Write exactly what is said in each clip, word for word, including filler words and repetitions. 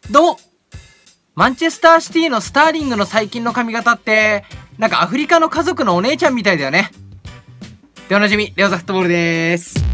どうもマンチェスターシティのスターリングの最近の髪型って、なんかアフリカの家族のお姉ちゃんみたいだよね。でおなじみ、レオザフットボールでーす。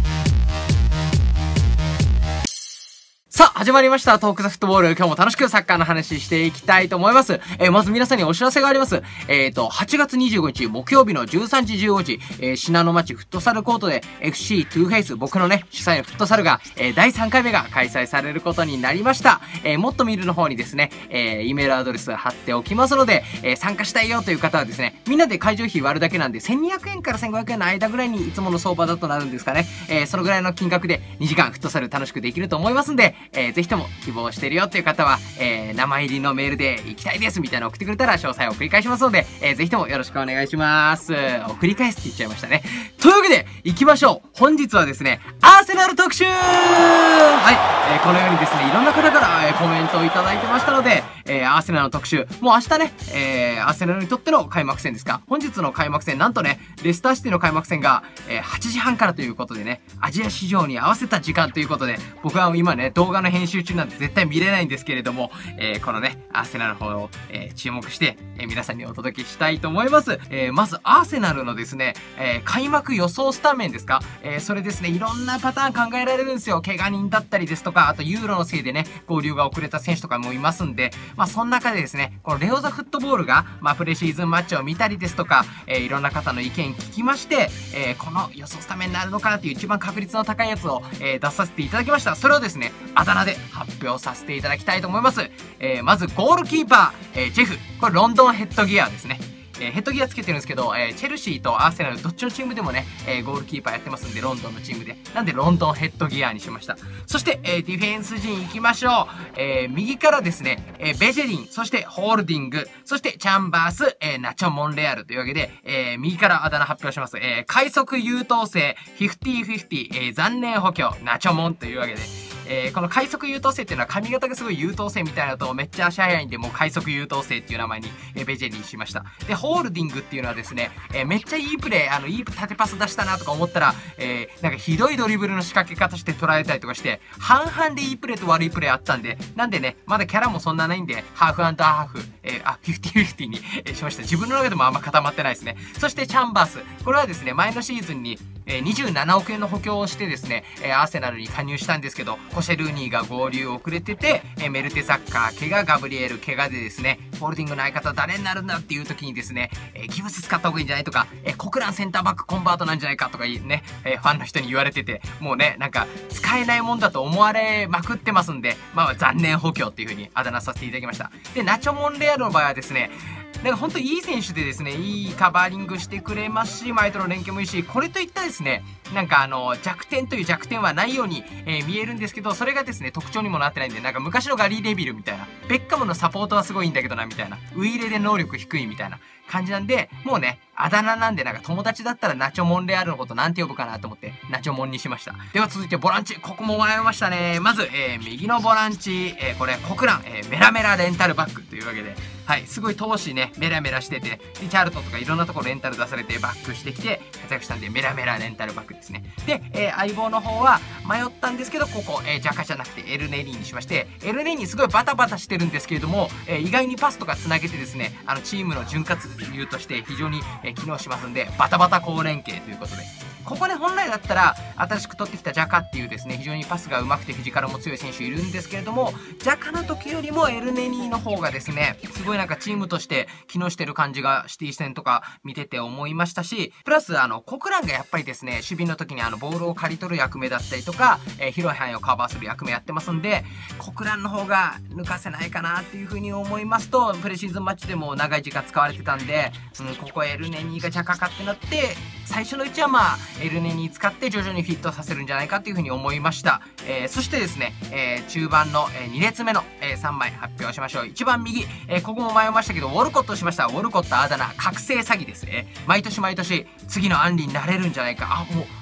さあ、始まりました。トークザフットボール。今日も楽しくサッカーの話していきたいと思います。えー、まず皆さんにお知らせがあります。えっと、はちがつにじゅうごにち木曜日のじゅうさんじじゅうごじ、えー、信濃町フットサルコートで エフシー トゥーフェイス、僕のね、主催のフットサルが、えー、だいさんかいめが開催されることになりました。えー、もっと見るの方にですね、えー、E メールアドレス貼っておきますので、えー、参加したいよという方はですね、みんなで会場費割るだけなんで、せんにひゃくえんからせんごひゃくえんの間ぐらいにいつもの相場だとなるんですかね。えー、そのぐらいの金額でにじかんフットサル楽しくできると思いますんで、えー、ぜひとも希望してるよっていう方は、えー、名前入りのメールで行きたいですみたいなの送ってくれたら詳細を繰り返しますので、えー、ぜひともよろしくお願いします。送り返すって言っちゃいましたね。というわけで行きましょう。本日はですね、アーセナル特集。はい、えー、このようにですね、いろんな方から、えー、コメントをいただいてましたので、えー、アーセナルの特集、もう明日ね、えー、アーセナルにとっての開幕戦ですか。本日の開幕戦、なんとね、レスターシティの開幕戦が、えー、はちじはんからということでね、アジア市場に合わせた時間ということで、僕は今ね、動画の編集中なんで絶対見れないんですけれども、えー、このね、アーセナルの方を、えー、注目して、えー、皆さんにお届けしたいと思います。えー、まず、アーセナルのですね、えー、開幕予想スタメンですか、えー、それですね、いろんなパターン考えられるんですよ。怪我人だったりですとか、あとユーロのせいでね、合流が遅れた選手とかもいますんで、まあ、その中でですね、このレオザフットボールが、まあ、プレシーズンマッチを見たりですとか、えー、いろんな方の意見聞きまして、えー、この予想スタメンになるのかなっていう一番確率の高いやつを、えー、出させていただきました。それをですね、あだ名で発表させていただきたいと思います。えー、まず、ゴールキーパー、えー、ジェフ。これ、ロンドンヘッドギアですね。えー、ヘッドギアつけてるんですけど、えー、チェルシーとアーセナルどっちのチームでもね、えー、ゴールキーパーやってますんで、ロンドンのチームで。なんでロンドンヘッドギアにしました。そして、えー、ディフェンス陣行きましょう。えー、右からですね、えー、ベジェリン、そしてホールディング、そしてチャンバース、えー、ナチョ・モンレアルというわけで、えー、右からあだ名発表します。えー、快速優等生、フィフティフィフティ、えー、残念補強、ナチョモンというわけで、えー、この快速優等生っていうのは髪型がすごい優等生みたいなのとめっちゃ足早いんで、もう快速優等生っていう名前に、えー、ベジェリーしました。で、ホールディングっていうのはですね、えー、めっちゃいいプレー、あの、いい縦パス出したなとか思ったら、えー、なんかひどいドリブルの仕掛け方して捉えたりとかして、半々でいいプレーと悪いプレーあったんで、なんでね、まだキャラもそんなないんで、ハーフアンドハーフ、えー、あ、フィフティフィフティに、えー、しました。自分の中でもあんま固まってないですね。そしてチャンバース。これはですね、前のシーズンに、にじゅうななおくえんの補強をしてですね、アーセナルに加入したんですけど、コシェルーニーが合流遅れてて、メルテサッカー、怪我、ガブリエル、怪我でですね、ホールディングの相方誰になるんだっていう時にですね、ギブス使った方がいいんじゃないとか、コクランセンターバックコンバートなんじゃないかとかね、ファンの人に言われてて、もうね、なんか使えないもんだと思われまくってますんで、まあ残念補強っていう風にあだ名させていただきました。で、ナチョ・モンレアルの場合はですね、なんか本当いい選手でですね、いいカバーリングしてくれますし、前との連携もいいし、これといったですね、なんかあの、弱点という弱点はないように、えー、見えるんですけど、それがですね、特徴にもなってないんで、なんか昔のガリー・レビルみたいな、ベッカムのサポートはすごいんだけどな、みたいな、ウイイレで能力低いみたいな感じなんで、もうね、あだ名なんで、なんか友達だったらナチョ・モンレアルのことなんて呼ぶかなと思って、ナチョモンにしました。では続いてボランチ、ここも迷いましたね。まず、えー、右のボランチ、えー、これ、コクラン、えー、メラメラレンタルバックというわけで、はい、すごい闘志ね、メラメラしてて、リチャールトンとかいろんなところレンタル出されてバックしてきて活躍したんで、メラメラレンタルバックですね。で、えー、相棒の方は迷ったんですけど、ここ、えー、ジャカじゃなくてエルネリーにしまして、エルネリーすごいバタバタしてるんですけれども、えー、意外にパスとかつなげてですね、あのチームの潤滑油として非常に、えー、機能しますんで、バタバタ好連携ということで。ここで本来だったら新しく取ってきたジャカっていうですね、非常にパスが上手くてフィジカルも強い選手いるんですけれども、ジャカの時よりもエルネニーの方がですね、すごいなんかチームとして機能してる感じがシティ戦とか見てて思いましたし、プラスあのコクランがやっぱりですね、守備の時にあのボールを刈り取る役目だったりとか、えー、広い範囲をカバーする役目やってますんで、コクランの方が抜かせないかなっていう風に思いますと、プレシーズンマッチでも長い時間使われてたんで、うん、ここエルネニーがジャカかってなって、最初のうちはまあエルネニー使って徐々にフィットさせるんじゃないかっていう風に思いました。えー、そしてですね、えー、中盤の、えー、に列目の、えー、さんまい発表しましょう。一番右、えー、ここも迷いましたけど、ウォルコットしました。ウォルコットあだ名、覚醒詐欺ですね。毎年毎年、次のアンリになれるんじゃないか。あ、もう、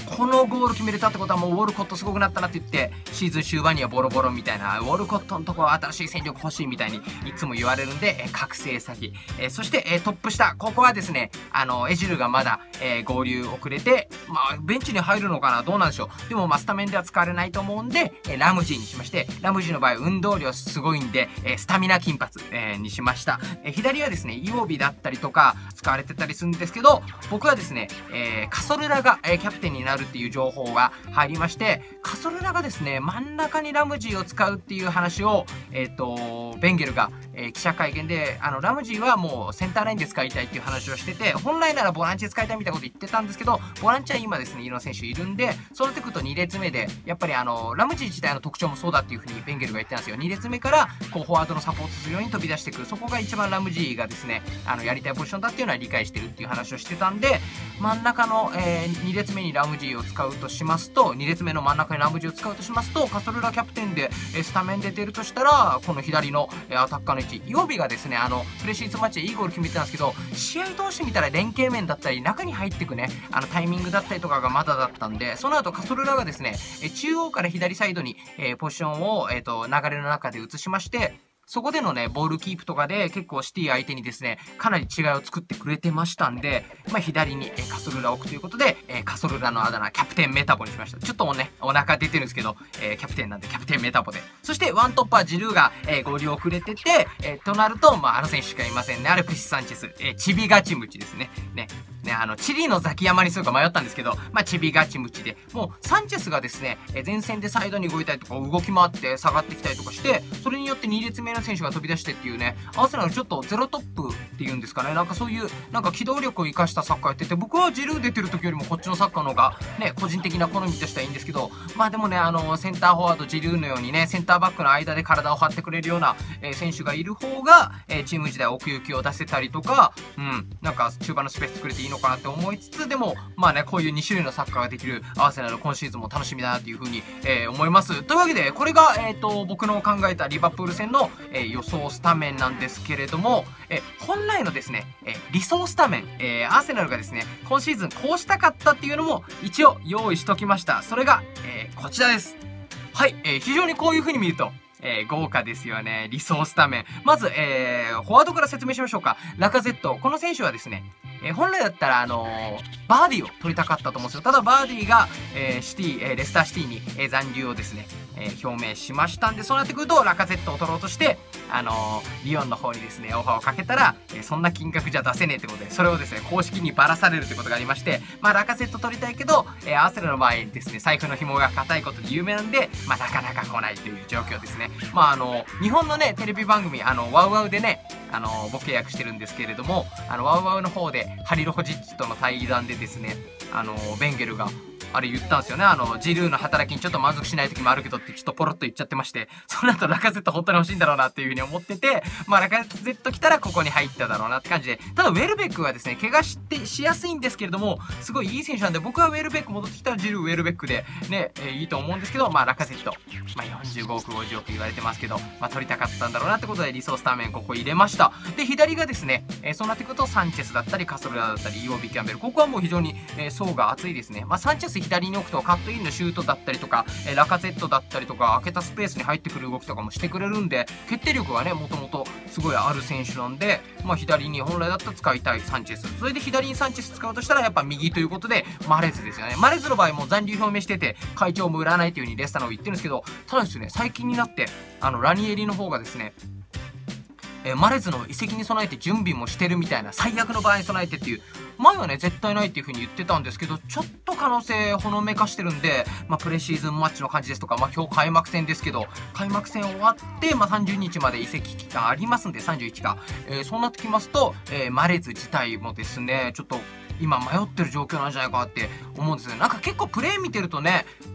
このゴール決めれたってことはもうウォルコットすごくなったなって言って、シーズン終盤にはボロボロみたいな、ウォルコットのとこは新しい戦力欲しいみたいにいつも言われるんで、え覚醒先。えー、そして、えー、トップ下、ここはですね、あの、エジルがまだ、えー、合流遅れて、まあ、ベンチに入るのかな、どうなんでしょう。でも、まあ、スタメンでは使われないと思うんで、えー、ラムジーにしまして、ラムジーの場合、運動量すごいんで、えー、スタミナ金髪、えー、にしました。えー、左はですね、イオビだったりとか、使われてたりするんですけど、僕はですね、えー、カソルラが、えー、キャプテンになるっていう情報が入りまして、カソルラがですね、真ん中にラムジーを使うっていう話を、えっと、ベンゲルが、えー、記者会見で、あの、ラムジーはもうセンターラインで使いたいっていう話をしてて、本来ならボランチで使いたいみたいなこと言ってたんですけど、ボランチは今ですね、いろんな選手いるんで、そうなってくるとに列目で、やっぱりあの、ラムジー自体の特徴もそうだっていうふうにベンゲルが言ってたんですよ。に列目から、こう、フォワードのサポートするように飛び出してくる。そこが一番ラムジーがですね、あの、やりたいポジションだっていうのは理解してるっていう話をしてたんで、真ん中の、えー、に列目にラムジーを使うとしますと、に列目の真ん中にラムジーを使うとしますと、カソルラキャプテンで、えー、スタメンで出るとしたら、この左の、えー、アタッカーの位置、イオビがですね、あの、プレシーズンマッチでいいゴール決めてたんですけど、試合通してみたら連携面だったり、中に入っていくね、あの、タイミングだったりとかがまだだったんで、その後カソルラがですね、えー、中央から左サイドに、えー、ポジションを、えっと、流れの中で移しまして、そこでのね、ボールキープとかで結構シティ相手にですね、かなり違いを作ってくれてましたんで、まあ左に、えー、カソルラを置くということで、えー、カソルラのあだ名、キャプテンメタボにしました。ちょっともうね、お腹出てるんですけど、えー、キャプテンなんでキャプテンメタボで。そしてワントッパージルーが、えー、合流遅れてて、えー、となると、まああの選手しかいませんね。アルプシス・サンチェス、えー、チビガチムチですね。ね。ね、あの、チリのザキヤマにするか迷ったんですけど、まあ、チビガチムチで、もう、サンチェスがですね、え前線でサイドに動いたりとか、動き回って下がってきたりとかして、それによってに列目の選手が飛び出してっていうね、アーセナルちょっとゼロトップっていうんですかね、なんかそういう、なんか機動力を生かしたサッカーやってて、僕はジルー出てる時よりもこっちのサッカーの方が、ね、個人的な好みとしてはいいんですけど、まあでもね、あの、センターフォワードジルーのようにね、センターバックの間で体を張ってくれるような、えー、選手がいる方が、えー、チーム時代奥行きを出せたりとか、うん、なんか中盤のスペース作れていいのかなって思いつつ、でも、まあね、こういうに種類のサッカーができるアーセナル今シーズンも楽しみだなというふうに、えー、思います。というわけで、これが、えっと、僕の考えたリバプール戦の、えー、予想スタメンなんですけれども、えー、本来のですね、えー、理想スタメン、えー、アーセナルがですね、今シーズンこうしたかったっていうのも一応用意しときました。それが、えー、こちらです。はい、えー、非常にこういう風に見ると、えー、豪華ですよね。理想スタメン。まず、えー、フォワードから説明しましょうか。ラカゼット。この選手はですね、えー、本来だったら、あのー、バーディーを取りたかったと思うんですよ。ただ、バーディーが、えー、シティ、えー、レスターシティに、えー、残留をですね、えー、表明しましたんで、そうなってくると、ラカゼットを取ろうとして、あのー、リオンの方にですね、オファーをかけたら、えー、そんな金額じゃ出せねえってことで、それをですね、公式にばらされるってことがありまして、まあ、ラカゼット取りたいけど、えー、アーセナルの場合ですね、財布の紐が硬いことで有名なんで、まあ、なかなか来ないという状況ですね。まあ、あのー、日本のね、テレビ番組、あの、ワウワウでね、あのー、僕契約してるんですけれども、あの、ワウワウの方で、ハリロホジッチとの対談でですね、あのー、ベンゲルが、あれ言ったんですよね。あの、ジルーの働きにちょっと満足しない時もあるけどってちょっとポロッと言っちゃってまして、その後ラカゼット本当に欲しいんだろうなっていうふうに思ってて、まあラカゼット来たらここに入っただろうなって感じで、ただウェルベックはですね、怪我してしやすいんですけれども、すごいいい選手なんで、僕はウェルベック戻ってきたらジルー、ウェルベックでね、えー、いいと思うんですけど、まあラカゼット、まあよんじゅうごおく、ごじゅうおく言われてますけど、まあ取りたかったんだろうなってことで理想スタメンここ入れました。で、左がですね、えー、そうなってくるとサンチェスだったり、カソルラだったり、イオビ・キャンベル、ここはもう非常に、えー、層が厚いですね。まあサンチェス左に置くとカットインのシュートだったりとか、えー、ラカゼットだったりとか、開けたスペースに入ってくる動きとかもしてくれるんで、決定力がね、もともとすごいある選手なんで、まあ左に本来だったら使いたいサンチェス。それで左にサンチェス使うとしたらやっぱ右ということで、マレズですよね。マレズの場合も残留表明してて、会長も売らないという風にレスタの方言ってるんですけど、ただですね、最近になって、あの、ラニエリの方がですね、えー、マレズの移籍に備えて準備もしてるみたいな、最悪の場合に備えてっていう、前はね、絶対ないっていう風に言ってたんですけど、ちょっと可能性ほのめかしてるんで、まあ、プレシーズンマッチの感じですとか、まあ、今日開幕戦ですけど、開幕戦終わって、まあ、さんじゅうにちまで移籍期間ありますんで、さんじゅういちか。えー、そうなってきますと、えー、マレズ自体もですね、ちょっと、今迷ってる状況なんじゃないかなって思うんですよ。なんか結構プレー見てるとね、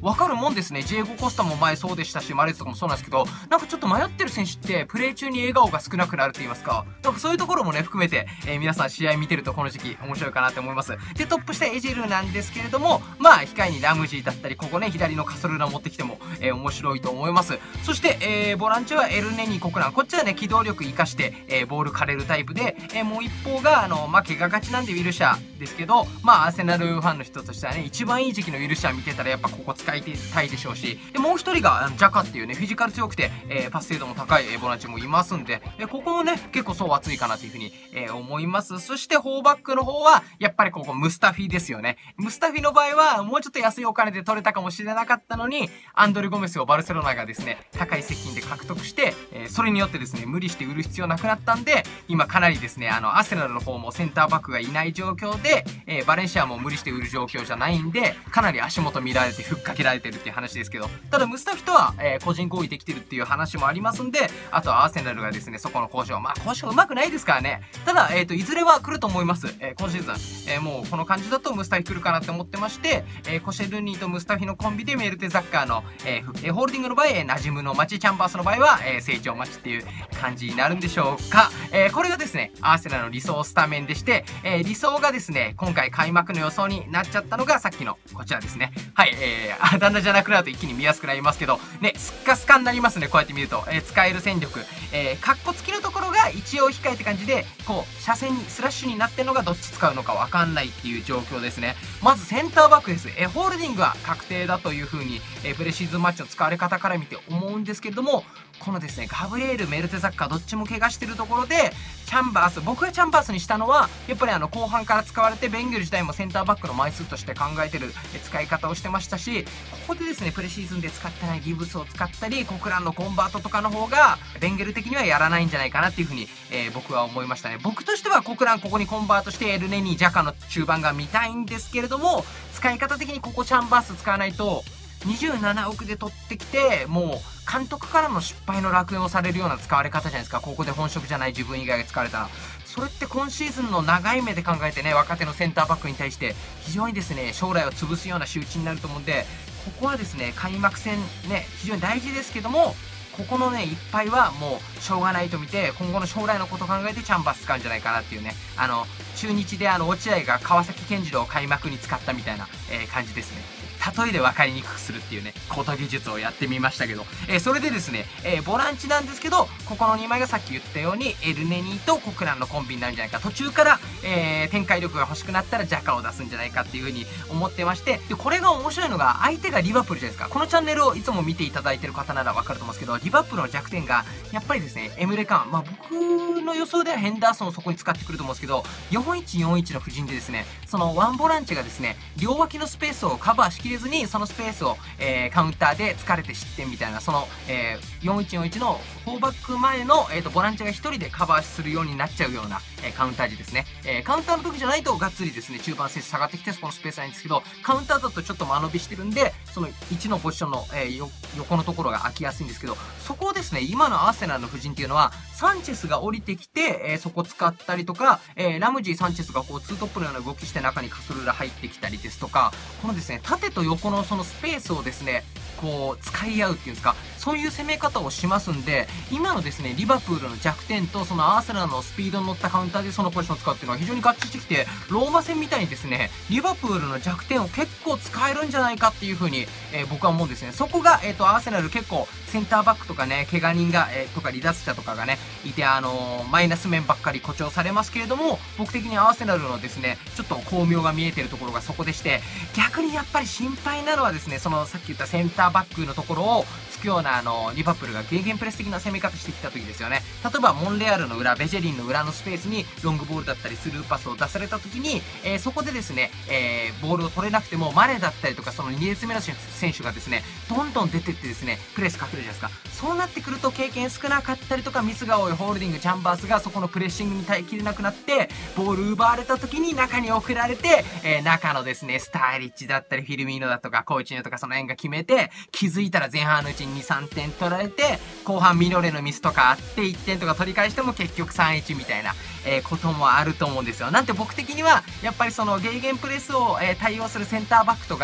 わかるもんですね。ジェイゴ・コスタも前そうでしたし、マレーズとかもそうなんですけど、なんかちょっと迷ってる選手って、プレー中に笑顔が少なくなるって言いますか、なんかそういうところもね、含めて、えー、皆さん試合見てるとこの時期面白いかなって思います。で、トップ下エジェルなんですけれども、まあ、控えにラムジーだったり、ここね、左のカソルラ持ってきても、えー、面白いと思います。そして、えー、ボランチはエルネニー・コクラン。こっちはね、機動力活かして、えー、ボール枯れるタイプで、えー、もう一方が、あの、まあ、怪我がちなんでウィルシャーですけど、まあ、アーセナルファンの人としてはね、一番いい時期のウィルシャー見てたら、やっぱここ使いたいでしょうし、で、もう一人が、あのジャカっていうね、フィジカル強くて、えー、パス精度も高い、えー、ボランチもいますんで、えー、ここもね、結構そう熱いかなというふうに、えー、思います。そして、フォーバックの方は、やっぱりここ、ムスタフィですよね。ムスタフィの場合は、もうちょっと安いお金で取れたかもしれなかったのに、アンドレ・ゴメスをバルセロナがですね、高い接近で獲得して、えー、それによってですね、無理して売る必要なくなったんで、今かなりですね、あの、アーセナルの方もセンターバックがいない状況で、えー、バレンシアも無理して売る状況じゃないんで、かなり足元見られて、ふっかけられてるっていう話ですけど、ただ、ムスタフィとは、えー、個人合意できてるっていう話もありますんで、あとはアーセナルがですね、そこの交渉、まあ、交渉うまくないですからね。ただ、えっと、いずれは来ると思います。えー、今シーズン。えー、もう、この感じだとムスタフィ来るかなって思ってまして、えー、コシェルニーとムスタフィのコンビでメルテザッカーの、えーえー、ホールディングの場合、えー、ナジムの街、チャンバースの場合は、えー、成長待ちっていう感じになるんでしょうか。えー、これがですね、アーセナルの理想スタメンでして、えー、理想がですね、今回開幕の予想になっちゃったのがさっきのこちらですね。はい、えー、あだ名じゃなくなると一気に見やすくなりますけど、ね、スッカスカになりますね、こうやって見ると。えー、使える戦力、えー、カッコ付きのところが一応控えって感じで、こう、車線に、スラッシュになってるのがどっち使うのかわかんないっていう状況ですね。まずセンターバックです。えー、ホールディングは確定だという風に、えー、プレシーズンマッチの使われ方から見て思うんですけれども、このですね、ガブリエル、メルテザッカーどっちも怪我してるところで、チャンバース、僕がチャンバースにしたのは、やっぱりあの、後半から使われて、ベンゲル自体もセンターバックの枚数として考えてる使い方をしてましたし、ここでですね、プレシーズンで使ってないギブスを使ったり、コクランのコンバートとかの方が、ベンゲル的にはやらないんじゃないかなっていう風に、えー、僕は思いましたね。僕としてはコクランここにコンバートして、エルネニー、ジャカの中盤が見たいんですけれども、使い方的にここチャンバース使わないと、にじゅうななおくで取ってきて、もう監督からの失敗の落選をされるような使われ方じゃないですか。ここで本職じゃない自分以外が使われたら。それって今シーズンの長い目で考えてね、若手のセンターバックに対して非常にですね、将来を潰すような仕打ちになると思うんで、ここはですね、開幕戦ね、非常に大事ですけども、ここのね、いっぱいはもうしょうがないと見て、今後の将来のことを考えてチャンバース使うんじゃないかなっていうね、あの、中日であの、落合が川崎健次郎を開幕に使ったみたいな、えー、感じですね。例えで分かりにくくするっていうね、こと技術をやってみましたけど、えー、それでですね、えー、ボランチなんですけど、ここのにまいがさっき言ったように、エルネニーとコクランのコンビになるんじゃないか。途中から、えー、展開力が欲しくなったらジャカを出すんじゃないかっていう風に思ってまして、で、これが面白いのが、相手がリバプールじゃないですか。このチャンネルをいつも見ていただいてる方なら分かると思うんですけど、リバプールの弱点が、やっぱりですね、エムレカン。まあ僕の予想ではヘンダーソンをそこに使ってくると思うんですけど、よんいちよんいちの布陣でですね、そのワンボランチがですね、両脇のスペースをカバーしきれずに、そのスペースを、えー、カウンターで疲れて失点みたいな、その、えー、よんいちよんいちのフォーバック前の、えーと、ボランチがひとりでカバーするようになっちゃうような、えー、カウンター時ですね。えー、カウンターの時じゃないとがっつりですね、中盤選手下がってきて、そこのスペースないんですけど、カウンターだとちょっと間延びしてるんで、そのいちのポジションの、えー、横のところが空きやすいんですけど、そこをですね、今のアーセナルの布陣っていうのは、サンチェスが降りてきて、えー、そこ使ったりとか、えー、ラムジー、サンチェスがこう、ツートップのような動きして中にカスルラ入ってきたりですとか、このですね、縦と横のそのスペースをですね、こう、使い合うっていうんですか、そういう攻め方をしますんで、今のですね、リバプールの弱点と、そのアーセナルのスピードに乗ったカウンターでそのポジションを使うっていうのは非常に合致してきて、ローマ戦みたいにですね、リバプールの弱点を結構使えるんじゃないかっていう風に、えー、僕は思うんですね。そこが、えっと、アーセナル結構、センターバックとかね、怪我人が、えー、とか離脱者とかがね、いて、あのー、マイナス面ばっかり誇張されますけれども、僕的にアーセナルのですね、ちょっと巧妙が見えてるところがそこでして、逆にやっぱり心配なのはですね、そのさっき言ったセンターバックのところをつくような、あのー、リバプールがゲーゲンプレス的な攻め方してきた時ですよね。例えば、モンレアルの裏、ベジェリンの裏のスペースにロングボールだったりスルーパスを出された時に、えー、そこでですね、えー、ボールを取れなくても、マネだったりとか、そのに列目の選手がですね、どんどん出てってですね、プレスかけるじゃないですか。そうなってくると経験少なかったりとかミスが多いホールディング、チャンバースがそこのプレッシングに耐えきれなくなって、ボール奪われた時に中に送られて、えー、中のですね、スターリッチだったりフィルミーノだとかコーチニョとかその辺が決めて、気づいたら前半のうちにに、さんてん取られて、後半ミノレのミスとかあっていってんとか取り返しても結局 さんたいいち みたいな、えー、こともあると思うんですよ。なんて僕的には、やっぱりそのゲーゲンプレスを、えー、対応するセンターバックとかが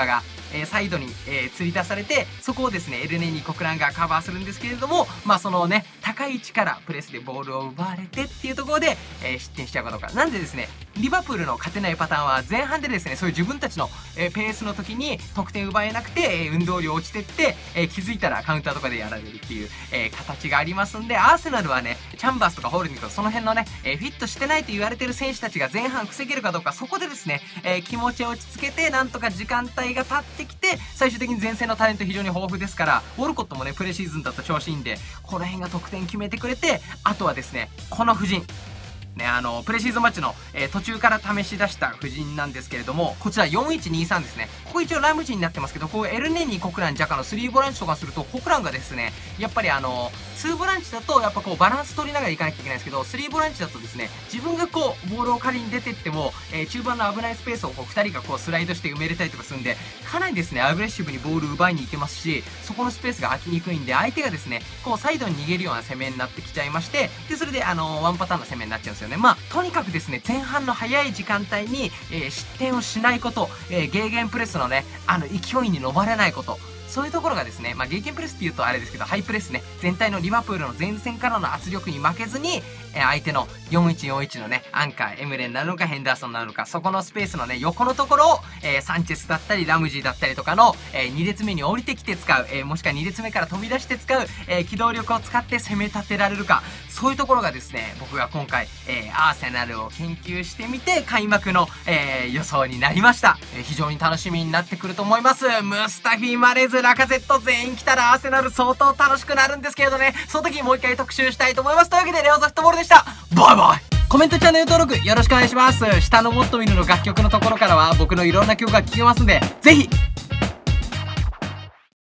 えー、サイドに、えー、釣り出されて、そこをですね、エルネニー・コクランがカバーするんですけれども、まあそのね、高い位置からプレスでボールを奪われてっていうところで、えー、失点しちゃうかどうか。なんでですね、リバプールの勝てないパターンは前半でですね、そういう自分たちの、えー、ペースの時に得点奪えなくて、えー、運動量落ちてって、えー、気づいたらカウンターとかでやられるっていう、えー、形がありますんで、アーセナルはね、チャンバースとかホールディングとかその辺のね、えー、フィットしてないと言われてる選手たちが前半防げるかどうか、そこでですね、えー、気持ちを落ち着けて、なんとか時間帯が経ってきて、最終的に前線のタレント非常に豊富ですから、ウォルコットもね、プレシーズンだと調子いいんで、この辺が得点決めてくれて、あとはですね、この布陣。ね、あの、プレシーズンマッチの、えー、途中から試し出した布陣なんですけれども、こちらよんいちにさんですね。ここ一応ラム陣になってますけど、こうエルネニー、コクラン、ジャカのスリーボランチとかすると、コクランがですね、やっぱりあの、ツーボランチだとやっぱこうバランス取りながらいかなきゃいけないんですけど、スリーボランチだとですね、自分がこう、ボールを仮に出てっても、えー、中盤の危ないスペースをこうふたりがこうスライドして埋めれたりとかするんで、かなりですね、アグレッシブにボール奪いに行けますし、そこのスペースが空きにくいんで、相手がですね、こうサイドに逃げるような攻めになってきちゃいまして、で、それであの、ワンパターンの攻めになっちゃうんですよね。まあ、とにかくですね、前半の早い時間帯に、えー、失点をしないこと、えー、ゲーゲンプレスのね、あの、勢いに飲まれないこと、そういうところがですね、まあ、ゲーゲンプレスって言うとあれですけど、ハイプレスね、全体のリバプールの前線からの圧力に負けずに、えー、相手のよんいちよんいちのね、アンカー、エムレンなのかヘンダーソンなのか、そこのスペースのね、横のところを、えー、サンチェスだったり、ラムジーだったりとかの、えー、に列目に降りてきて使う、えー、もしくはに列目から飛び出して使う、えー、機動力を使って攻め立てられるか、そういうところがですね、僕が今回、えー、アーセナルを研究してみて、開幕の、えー、予想になりました。えー、非常に楽しみになってくると思います。ムスタフィ、マレズ、ラカゼット全員来たらアーセナル相当楽しくなるんですけれどね、その時にもう一回特集したいと思います。というわけで、レオザフットボールでした。バイバイ。コメント、チャンネル登録よろしくお願いします。下のもっと見るの楽曲のところからは僕のいろんな曲が聴けますんで、ぜひ